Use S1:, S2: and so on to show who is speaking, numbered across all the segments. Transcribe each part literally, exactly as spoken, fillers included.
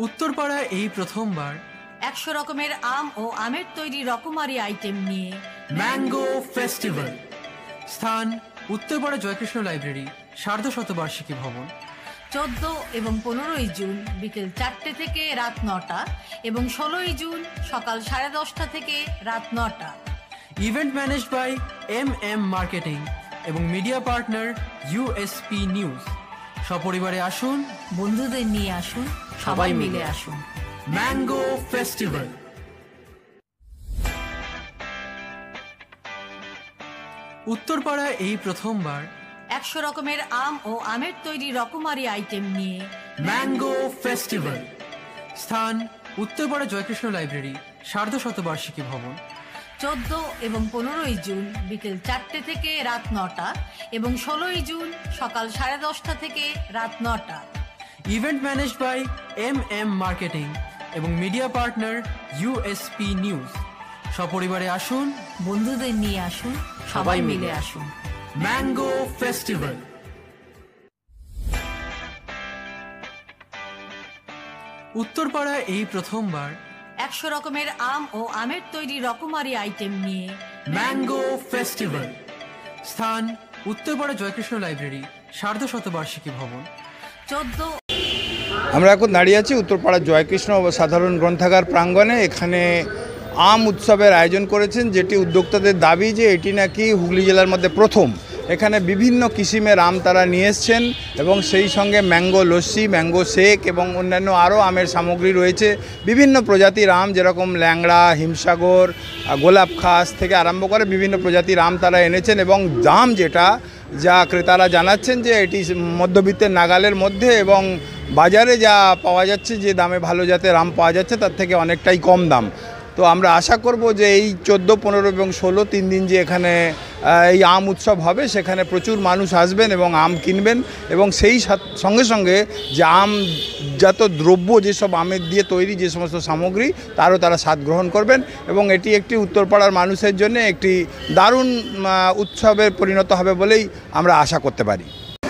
S1: উত্তরপাড়ায় এই প্রথমবার
S2: একশো রকমের আম ও আমের তৈরি রকমারি আইটেম নিয়ে
S1: ম্যাঙ্গো ফেস্টিভ্যাল। স্থান উত্তরপাড়া জয়কৃষ্ণ লাইব্রেরি, সার্ধ শতবার্ষিকী ভবন।
S2: চোদ্দ এবং পনেরোই জুন বিকেল চারটে থেকে রাত নটা এবং ষোলোই জুন সকাল সাড়ে দশটা থেকে রাত নটা।
S1: Event manage by M M marketing এবং মিডিয়া পার্টনার ইউএসপি নিউজ। সপরিবারে আসুন,
S2: বন্ধুদের নিয়ে আসুন, সবাই মিলে আসুন।
S1: Mango festival. উত্তরপাড়ায় এই প্রথমবার
S2: একশো রকমের আম ও আমের তৈরি রকমারি আইটেম নিয়ে
S1: ম্যাঙ্গো ফেস্টিভ্যাল। স্থান উত্তরপাড়া জয়কৃষ্ণ লাইব্রেরি, সার্ধ শতবার্ষিকী ভবন।
S2: চোদ্দ এবং পনেরোই জুন বিকেল চারটে থেকে রাত নটা এবং ষোলোই জুন সকাল সাড়ে দশটা থেকে রাত নটা।
S1: Event manage by M M marketing এবং মিডিয়া পার্টনার ইউএসপি নিউজ। সপরিবারে আসুন,
S2: বন্ধুদের নিয়ে আসুন, সবাই মিলে আসুন।
S1: Mango festival. উত্তরপাড়ায় এই প্রথমবার
S2: একশো রকমের আম ও আমের তৈরি রকমারি আইটেম নিয়ে
S1: ম্যাঙ্গো ফেস্টিভ্যাল। স্থান উত্তরপাড়া জয়কৃষ্ণ লাইব্রেরি, সার্ধ শতবার্ষিকী ভবন।
S2: চোদ্দ
S3: আমরা এখন দাঁড়িয়ে আছি উত্তরপাড়া জয়কৃষ্ণ সাধারণ গ্রন্থাগার প্রাঙ্গণে। এখানে আম উৎসবের আয়োজন করেছেন, যেটি উদ্যোক্তাদের দাবি যে এটি নাকি হুগলি জেলার মধ্যে প্রথম। এখানে বিভিন্ন কিসিমের আম তারা নিয়ে এসছেন এবং সেই সঙ্গে ম্যাঙ্গো লস্যি, ম্যাঙ্গো শেক এবং অন্যান্য আরও আমের সামগ্রী রয়েছে। বিভিন্ন প্রজাতির আম, যেরকম ল্যাংড়া, হিমসাগর, গোলাপ খাস থেকে আরম্ভ করে বিভিন্ন প্রজাতির আম তারা এনেছেন এবং দাম যেটা যা ক্রেতারা জানাচ্ছেন যে এটি মধ্যবিত্তের নাগালের মধ্যে এবং বাজারে যা পাওয়া যাচ্ছে, যে দামে ভালো জাতের আম পাওয়া যাচ্ছে তার থেকে অনেকটাই কম দাম। তো আমরা আশা করব যে এই চোদ্দো, পনেরো এবং ষোলো তিন দিন যে এখানে এই আম উৎসব হবে, সেখানে প্রচুর মানুষ আসবেন এবং আম কিনবেন এবং সেই সঙ্গে সঙ্গে যে আমজাত দ্রব্য, যেসব আমের দিয়ে তৈরি যে সমস্ত সামগ্রী, তারও তারা স্বাদ গ্রহণ করবেন এবং এটি একটি উত্তরপাড়ার মানুষের জন্য একটি দারুণ উৎসবে পরিণত হবে বলেই আমরা আশা করতে পারি।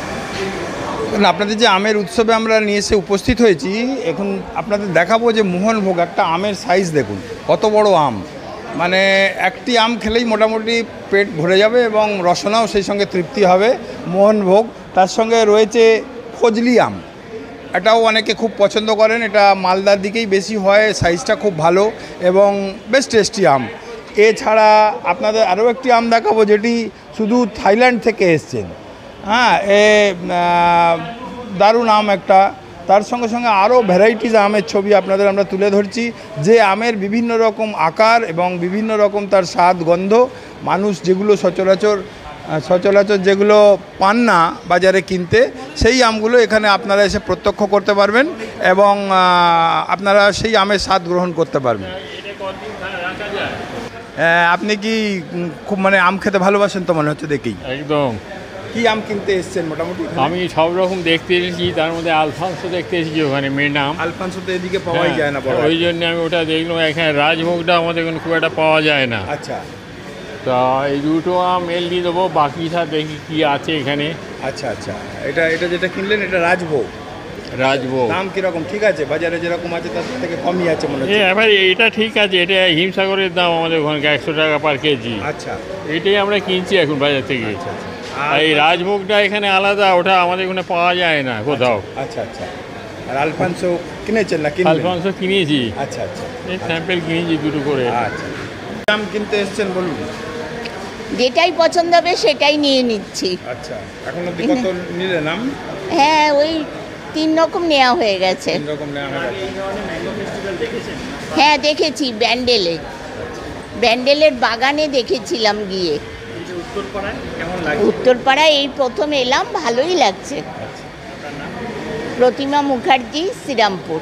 S3: আপনাদের যে আমের উৎসবে আমরা নিয়ে এসে উপস্থিত হয়েছি, এখন আপনাদের দেখাবো যে মোহনভোগ। একটা আমের সাইজ দেখুন কত বড় আম, মানে একটি আম খেলেই মোটামুটি পেট ভরে যাবে এবং রসনাও সেই সঙ্গে তৃপ্তি হবে। মোহনভোগ, তার সঙ্গে রয়েছে ফজলি আম, এটাও অনেকে খুব পছন্দ করেন। এটা মালদার দিকেই বেশি হয়, সাইজটা খুব ভালো এবং বেশ টেস্টি আম। এছাড়া আপনাদের আরও একটি আম দেখাবো, যেটি শুধু থাইল্যান্ড থেকে এসছেন। হ্যাঁ, এ দারুণ আম একটা। তার সঙ্গে সঙ্গে আরও ভ্যারাইটিস আমের ছবি আপনাদের আমরা তুলে ধরছি, যে আমের বিভিন্ন রকম আকার এবং বিভিন্ন রকম তার স্বাদ, গন্ধ, মানুষ যেগুলো সচরাচর সচরাচর যেগুলো পান না বাজারে কিনতে, সেই আমগুলো এখানে আপনারা এসে প্রত্যক্ষ করতে পারবেন এবং আপনারা সেই আমের স্বাদ গ্রহণ করতে পারবেন। আপনি কি খুব মানে আম খেতে ভালোবাসেন তো মনে হচ্ছে দেখেই?
S4: একদম।
S3: কি আম কিনতে এসেছেন মোটামুটি?
S4: আমি সব রকম দেখতে এসেছি, তার মধ্যে আলফানসো দেখতে এসেছি। ওখানে মেয়ের নাম
S3: আলফানসো তো এদিকে পাওয়াই যায় না,
S4: ওই জন্য আমি ওটা দেখলাম। এখানে রাজভোগটা আমাদের এখানে খুব একটা পাওয়া যায় না।
S3: আচ্ছা,
S4: তা এই দুটো আম মেল দিয়ে দেবো, বাকিটা দেখি কি আছে এখানে।
S3: আচ্ছা আচ্ছা, এটা এটা যেটা কিনলেন এটা রাজভোগ।
S4: রাজভোগ
S3: দাম কিরকম? ঠিক আছে, বাজারে যেরকম আছে তার থেকে কমই আছে মনে হচ্ছে।
S4: এবার এটা ঠিক আছে, এটা হিমসাগরের দাম আমাদের ওখানে একশো টাকা পার কেজি।
S3: আচ্ছা,
S4: এটাই আমরা কিনছি এখন বাজার থেকে।
S3: আচ্ছা আচ্ছা,
S4: এই রাজভোগটা এখানে আলাদা, ওটা আমাদের ওখানে পাওয়া যায় না কোথাও।
S3: আচ্ছা আচ্ছা, আর আলফানসো কিনেছেন না? কিনলেন?
S4: আলফানসো কিনেছি।
S3: আচ্ছা আচ্ছা,
S4: এই স্যাম্পেল কিনেছি দুটো করে।
S3: আচ্ছা, দাম কিনতে এসেছেন বলুন?
S5: যেটাই পছন্দ হবে সেটাই নিয়ে নিচ্ছি।
S3: আচ্ছা, এখন অবধি কত নিলেন আম?
S5: হ্যাঁ, ওই তিন রকম নেওয়া হয়ে গেছে।
S3: তিন রকম নেওয়া হয়ে গেছে।
S5: হ্যাঁ দেখেছি, ব্যান্ডেলে ব্যান্ডেলের বাগানে দেখেছিলাম গিয়ে। উত্তরপাড়ায় এই প্রথম এলাম, ভালোই লাগছে। প্রতিমা মুখার্জি, শ্রীরামপুর।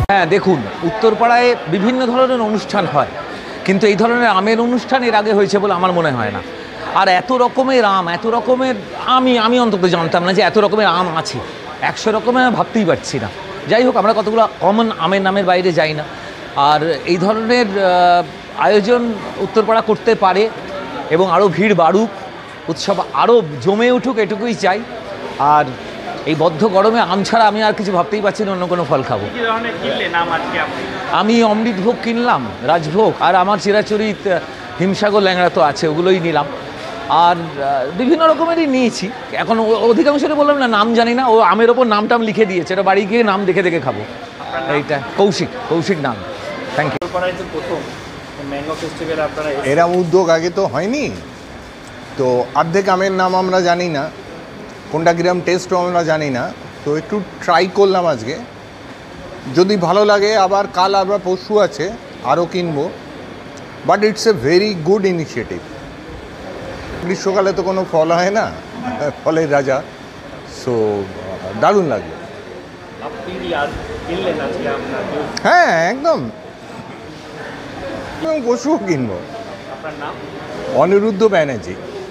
S6: হ্যাঁ দেখুন, উত্তরপাড়ায় বিভিন্ন ধরনের অনুষ্ঠান হয়, কিন্তু এই ধরনের আমের অনুষ্ঠান এর আগে হয়েছে বলে আমার মনে হয় না। আর এত রকমের আম, এত রকমের আমি আমি অন্তত জানতাম না যে এত রকমের আম আছে। একশো রকমের ভাবতেই পারছি না। যাই হোক, আমরা কতগুলো কমন আমের নামের বাইরে যাই না। আর এই ধরনের আয়োজন উত্তরপাড়া করতে পারে এবং আরও ভিড় বাড়ুক, উৎসব আরও জমে উঠুক, এটুকুই চাই। আর এই বদ্ধ গরমে আম ছাড়া আমি আর কিছু ভাবতেই পারছি না অন্য কোনো ফল খাবো। আমি অমৃতভোগ কিনলাম, রাজভোগ, আর আমার চিরাচরিত হিমসাগর ল্যাংড়া তো আছে, ওগুলোই নিলাম। আর বিভিন্ন রকমেরই নিয়েছি। এখন অধিকাংশটা বললাম না নাম জানি না, ও আমের ওপর নাম টাম লিখে দিয়েছে, এটা বাড়ি গিয়ে নাম দেখে দেখে খাবো। এইটা কৌশিক, কৌশিক নাম। Thank you.
S7: এরা উদ্যোগ আগে তো হয়নি, তো অর্ধেক আমের নাম আমরা জানি না, কোনটা গ্রাম টেস্টও আমরা জানি না, তো একটু ট্রাই করলাম আজকে। যদি ভালো লাগে আবার কাল আবার পরশু আছে আরও কিনবো। But it's a very good initiative. গ্রীষ্মকালে তো কোনো ফল হয় না, ফলের রাজা, সো দারুণ লাগলো। হ্যাঁ একদম, পরশুও কিনবো। অনিরুদ্ধ ব্যানার্জি।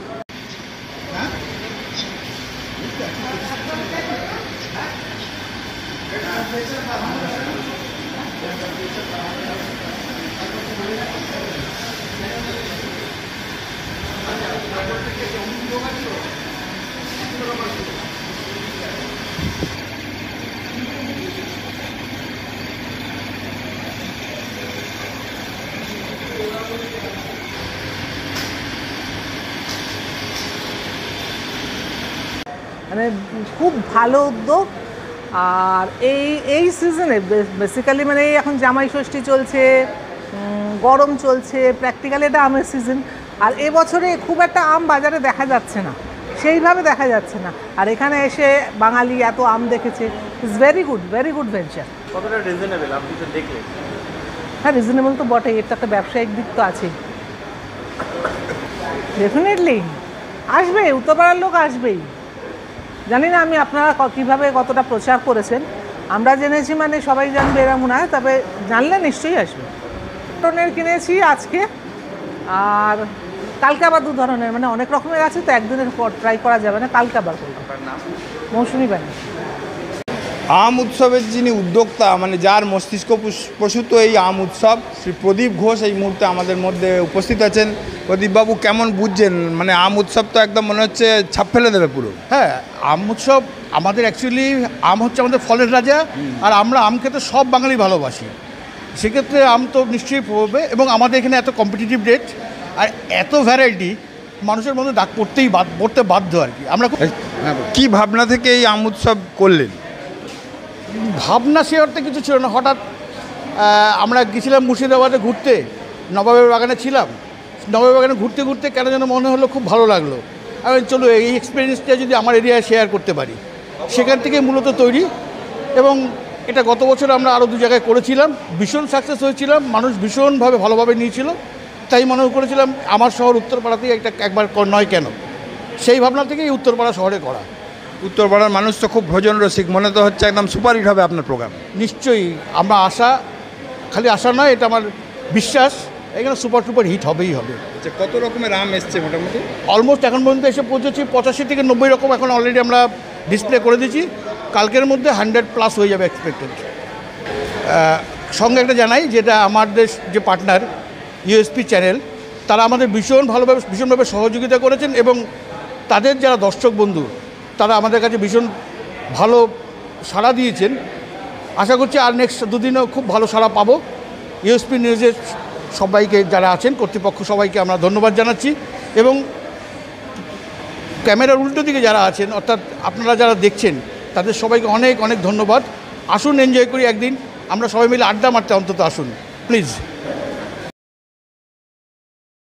S8: মানে খুব ভালো উদ্যোগ। আর এই এই সিজনে বেসিক্যালি মানে এখন জামাই ষষ্ঠী চলছে, গরম চলছে, প্র্যাকটিক্যালি এটা আমের সিজন। আর এবছরে খুব একটা আম বাজারে দেখা যাচ্ছে না, সেইভাবে দেখা যাচ্ছে না। আর এখানে এসে বাঙালি এত আম দেখেছে, it's very good, very good venture.
S9: কতটা রিজনেবল আপনি তো দেখলেন?
S8: হ্যাঁ রিজনেবল তো বটেই, এর তো একটা ব্যবসায়িক দিক তো আছেই। ডেফিনেটলি আসবে, উত্তরপাড়ার লোক আসবেই। জানি না আমি আপনারা কীভাবে কতটা প্রচার করেছেন, আমরা জেনেছি মানে সবাই জানবে এরা মনে হয়, তবে জানলে নিশ্চয়ই আসবে। টনের কিনেছি আজকে, আর কালকে আবার দু ধরনের, মানে অনেক রকমের আছে তো একদিনের পর ট্রাই করা যাবে না, কালকে আবার করলাম। মৌসুমি ব্যানার্জি।
S3: আম উৎসবের যিনি উদ্যোক্তা, মানে যার মস্তিষ্ক প্রসূত এই আম উৎসব, শ্রী প্রদীপ ঘোষ এই মুহূর্তে আমাদের মধ্যে উপস্থিত আছেন। প্রদীপবাবু কেমন বুঝছেন? মানে আম উৎসব তো একদম মনে হচ্ছে ছাপ ফেলে দেবে পুরো।
S10: হ্যাঁ, আম উৎসব আমাদের অ্যাকচুয়ালি আম হচ্ছে আমাদের ফলের রাজা, আর আমরা আম খেতে সব বাঙালি ভালোবাসি। সেক্ষেত্রে আম তো নিশ্চয়ই পড়বে, এবং আমাদের এখানে এত কম্পিটিটিভ রেট আর এত ভ্যারাইটি, মানুষের মধ্যে ডাক পড়তেই বাদ পড়তে বাধ্য আর কি। আমরা
S3: কি ভাবনা থেকে এই আম উৎসব করলেন?
S10: ভাবনা সে অর্থে কিছু ছিল না, হঠাৎ আমরা গেছিলাম মুর্শিদাবাদে ঘুরতে, নবাবের বাগানে ছিলাম। নবাবের বাগানে ঘুরতে ঘুরতে কেন যেন মনে হলো খুব ভালো লাগলো, আমি চলো এই এক্সপিরিয়েন্সটা যদি আমার এরিয়ায় শেয়ার করতে পারি। সেখান থেকে মূলত তৈরি, এবং এটা গত বছর আমরা আরও দু জায়গায় করেছিলাম, ভীষণ সাকসেস হয়েছিলাম, মানুষ ভীষণভাবে ভালোভাবে নিয়েছিল। তাই মনে করেছিলাম আমার শহর উত্তরপাড়াতেই একটা একবার নয় কেন, সেই ভাবনা থেকেই উত্তরপাড়া শহরে করা।
S3: উত্তরপাড়ার মানুষ তো খুব ভোজন রসিক, মনে তো হচ্ছে একদম সুপারহিট হবে আপনার প্রোগ্রাম।
S10: নিশ্চয়ই, আমরা আশা, খালি আশা নয়, এটা আমার বিশ্বাস, এখানে সুপার টুপার হিট হবেই হবে।
S3: আচ্ছা, কত রকমের আম এসছে মোটামুটি?
S10: অলমোস্ট এখন পর্যন্ত এসে পৌঁছেছি পঁচাশি থেকে নব্বই রকম, এখন অলরেডি আমরা ডিসপ্লে করে দিয়েছি। কালকের মধ্যে হান্ড্রেড প্লাস হয়ে যাবে এক্সপেক্টেড। সঙ্গে একটা জানাই, যেটা আমাদের যে পার্টনার ইউএসপি চ্যানেল, তারা আমাদের ভীষণ ভালোভাবে ভীষণভাবে সহযোগিতা করেছেন, এবং তাদের যারা দর্শক বন্ধু তারা আমাদের কাছে ভীষণ ভালো সাড়া দিয়েছেন। আশা করছি আর নেক্সট দুদিনও খুব ভালো সাড়া পাবো। ইউএসপি নিউজের সবাইকে যারা আছেন, কর্তৃপক্ষ সবাইকে আমরা ধন্যবাদ জানাচ্ছি, এবং ক্যামেরার উল্টো দিকে যারা আছেন, অর্থাৎ আপনারা যারা দেখছেন, তাদের সবাইকে অনেক অনেক ধন্যবাদ। আসুন, এনজয় করি একদিন, আমরা সবাই মিলে আড্ডা মারতে অন্তত আসুন প্লিজ।